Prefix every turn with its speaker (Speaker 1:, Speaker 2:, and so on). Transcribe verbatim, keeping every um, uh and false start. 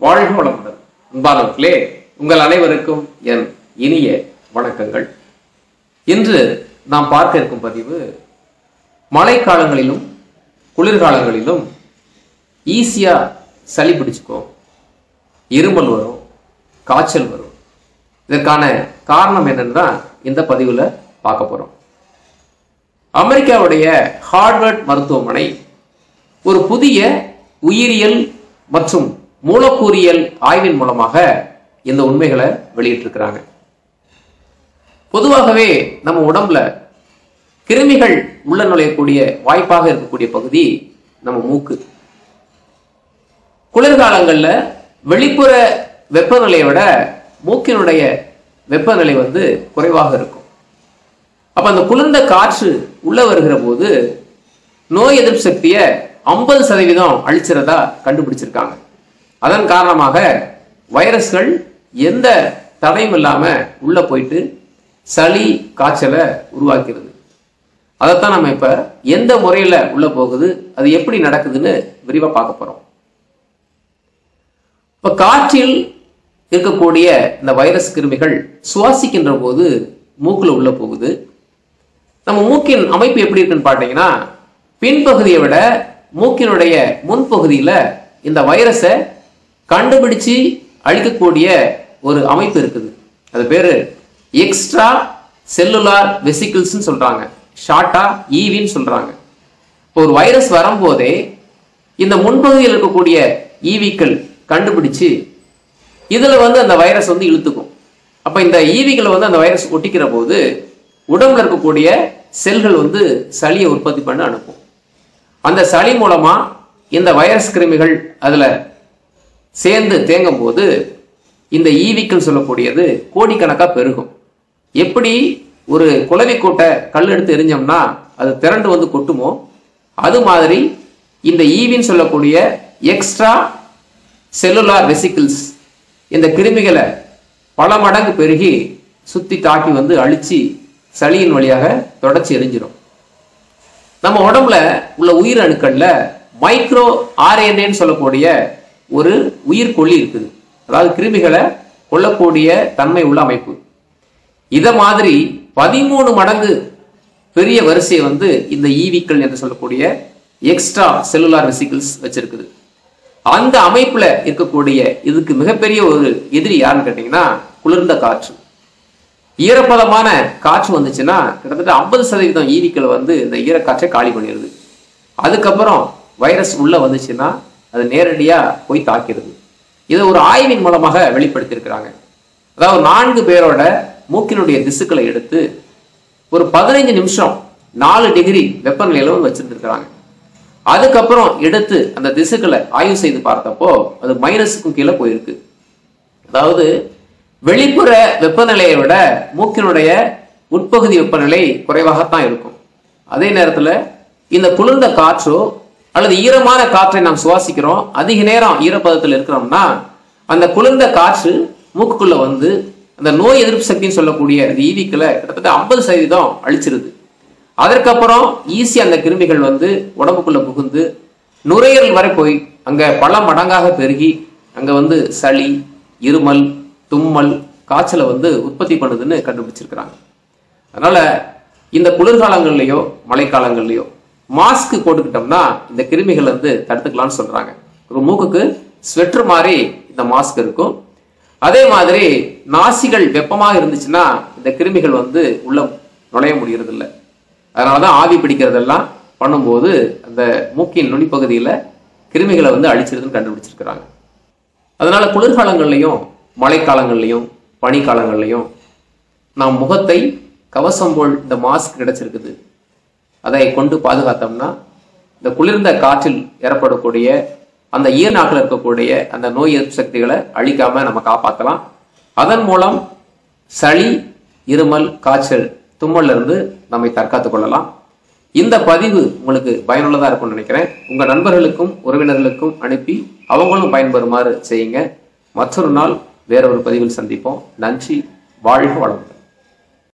Speaker 1: வாழ்க வளமுடன். அன்பானவர்களே, உங்கள் அனைவருக்கும் என் இனிய வணக்கங்கள். இன்று நாம் பார்க்க இருக்கும் பதிவு, மழைக்காலங்களிலும் குளிர்காலங்களிலும் ஈஸியா சளி பிடிச்சுக்கும், இருமல் வரும், காய்ச்சல் வரும். இதற்கான காரணம் என்னன்னு தான் இந்த பதிவுல பார்க்க போறோம். அமெரிக்காவுடைய ஹார்வர்ட் மருத்துவமனை ஒரு புதிய உயிரியல் மற்றும் மூலக்கூறியல் ஆய்வின் மூலமாக இந்த உண்மைகளை வெளியிட்டிருக்கிறாங்க. பொதுவாகவே நம்ம உடம்புல கிருமிகள் உள்ள நுழையக்கூடிய வாய்ப்பாக இருக்கக்கூடிய பகுதி நம்ம மூக்கு. குளிர்காலங்கள்ல வெளிப்புற வெப்பநிலையை விட மூக்கினுடைய வெப்பநிலை வந்து குறைவாக இருக்கும். அப்ப அந்த குளிர்ந்த காற்று உள்ள வருகிற போது நோய் எதிர்ப்பு சக்தியை ஐம்பது சதவீதம் அழிச்சிறதா கண்டுபிடிச்சிருக்காங்க. அதன் காரணமாக வைரஸ்கள் எந்த தடையும் இல்லாம உள்ள போயிட்டு சளி காய்ச்சலை உருவாக்கிறது. அதைத்தான் நம்ம இப்ப எந்த முறையில உள்ள போகுது, அது எப்படி நடக்குதுன்னு விரிவா பார்க்க போறோம். இப்ப காற்றில் இருக்கக்கூடிய இந்த வைரஸ் கிருமிகள் சுவாசிக்கின்ற போது மூக்குல உள்ள போகுது. நம்ம மூக்கின் அமைப்பு எப்படி இருக்குன்னு பாத்தீங்கன்னா, பின்பகுதியை விட மூக்கினுடைய முன்பகுதியில இந்த வைரஸை கண்டுபிடிச்சு அழிக்கக்கூடிய ஒரு அமைப்பு இருக்குது. அது பேரு எக்ஸ்ட்ரா செல்லுலார் வெசிக்கிள்ஸ் சொல்றாங்க, ஷார்ட்டா ஈவின்னு சொல்றாங்க. இப்போ ஒரு வைரஸ் வரும்போதே இந்த முன்பகுதியில் இருக்கக்கூடிய ஈவிக்கள் கண்டுபிடிச்சு இதுல வந்து அந்த வைரஸ் வந்து இழுத்துக்கும். அப்ப இந்த ஈவிகளை வந்து அந்த வைரஸ் ஒட்டிக்கிற போது உடம்புல இருக்கக்கூடிய செல்கள் வந்து சளியை உற்பத்தி பண்ண அனுப்பும். அந்த சளி மூலமா இந்த வைரஸ் கிருமிகள் அதுல சேர்ந்து தேங்கும் போது இந்த ஈவிக்கள் சொல்லக்கூடியது கோடிக்கணக்கா பெருகும். எப்படி ஒரு குளவி கூட்டை கல் எடுத்து எரிஞ்சோம்னா அது திரண்டு வந்து கொட்டுமோ, அது மாதிரி இந்த ஈவின்னு சொல்லக்கூடிய எக்ஸ்ட்ரா செல்லுலார் வெசிக்கிள்ஸ் இந்த கிருமிகளை பல மடங்கு பெருகி சுத்தி தாக்கி வந்து அழிச்சு சளியின் வழியாக தொடச்சி எரிஞ்சிடும். நம்ம உடம்புல உள்ள உயிர் அணுக்கள்ல மைக்ரோ ஆர்என்ஏன்னு சொல்லக்கூடிய ஒரு உயிர்கொல்லி இருக்குது. அதாவது கிருமிகளை கொல்லக்கூடிய தன்மை உள்ள அமைப்பு. இத மாதிரி பதிமூணு மடங்கு பெரிய வரிசையை வந்து இந்த ஈவிக்கள் என்று சொல்லக்கூடிய எக்ஸ்ட்ரா செல்லுலார் வெசிக்கிள்ஸ் வச்சிருக்குது. அந்த அமைப்புல இருக்கக்கூடிய இதுக்கு மிகப்பெரிய ஒரு எதிரி யாருன்னு கேட்டீங்கன்னா குளிர்ந்த காற்று. ஈரப்பதமான காற்று வந்துச்சுன்னா கிட்டத்தட்ட ஐம்பது சதவீதம் ஈவிக்கள் வந்து இந்த ஈரக்காற்றை காலி பண்ணிடுது. அதுக்கப்புறம் வைரஸ் உள்ள வந்துச்சுன்னா அது நேரடியா போய் தாக்கிறது. இதை ஒரு ஆய்வின் மூலமாக வெளிப்படுத்தியிருக்கிறாங்க. அதாவது நான்கு பேரோட மூக்கினுடைய திசுக்களை எடுத்து ஒரு பதினைஞ்சு நிமிஷம் நாலு டிகிரி வெப்பநிலையில வந்து வச்சிருந்துருக்கிறாங்க. அதுக்கப்புறம் எடுத்து அந்த திசுக்களை ஆய்வு செய்து பார்த்தப்போ அது மைனஸுக்கும் கீழே போயிருக்கு. அதாவது வெளிப்புற வெப்பநிலையை விட மூக்கினுடைய உட்பகுதி வெப்பநிலை குறைவாகத்தான் இருக்கும். அதே நேரத்துல இந்த குளிர்ந்த காற்றோ அல்லது ஈரமான காற்றை நாம் சுவாசிக்கிறோம், அதிக நேரம் ஈரப்பதத்தில் இருக்கிறோம்னா அந்த குளிர்ந்த காற்று மூக்குக்குள்ள வந்து அந்த நோய் எதிர்ப்பு சக்தின்னு சொல்லக்கூடிய அந்த ஈவிக்களை கிட்டத்தட்ட ஐம்பது சதவீதம் அழிச்சிருது. அதற்கப்புறம் ஈஸியா அந்த கிருமிகள் வந்து உடம்புக்குள்ள புகுந்து நுரையீரல் வரை போய் அங்க பல மடங்காக பெருகி அங்க வந்து சளி, இருமல், தும்மல், காய்ச்சலை வந்து உற்பத்தி பண்ணுதுன்னு கண்டுபிடிச்சிருக்கிறாங்க. அதனால இந்த குளிர்காலங்கள்லயோ மழைக்காலங்கள்லயோ மாஸ்க் போட்டுக்கிட்டோம்னா இந்த கிருமிகள் வந்து தடுத்துக்கலாம்னு சொல்றாங்க. ஒரு மூக்குக்கு ஸ்வெட்டர் மாதிரி இந்த மாஸ்க் இருக்கும். அதே மாதிரி நாசிகள் வெப்பமாக இருந்துச்சுன்னா இந்த கிருமிகள் வந்து உள்ள நுழைய முடியறது இல்லை. அதனாலதான் ஆவி பிடிக்கிறதெல்லாம் பண்ணும்போது அந்த மூக்கின் நுனிப்பகுதியில கிருமிகளை வந்து அழிச்சிருதுன்னு கண்டுபிடிச்சிருக்கிறாங்க. அதனால குளிர்காலங்கள்லையும் மழைக்காலங்கள்லையும் பனிக்காலங்கள்லையும் நாம் முகத்தை கவசம் போல் இந்த மாஸ்க் கிடைச்சிருக்குது, அதை கொண்டு பாதுகாத்தோம்னா இந்த குளிர்ந்த காற்றில் ஏற்படக்கூடிய அந்த ஈரநாக்கில் இருக்கக்கூடிய அந்த நோய் எதிர்ப்பு சக்திகளை அழிக்காம நம்ம காப்பாற்றலாம். அதன் மூலம் சளி, இருமல், காய்ச்சல், தும்மல்ல இருந்து நம்மை தற்காத்துக் கொள்ளலாம். இந்த பதிவு உங்களுக்கு பயனுள்ளதா இருக்கும்னு நினைக்கிறேன். உங்க நண்பர்களுக்கும் உறவினர்களுக்கும் அனுப்பி அவங்களும் பயன்பெறுமாறு செய்யுங்க. மற்றொரு நாள் வேறொரு பதிவில் சந்திப்போம். நன்றி. வாழ்க வளம்.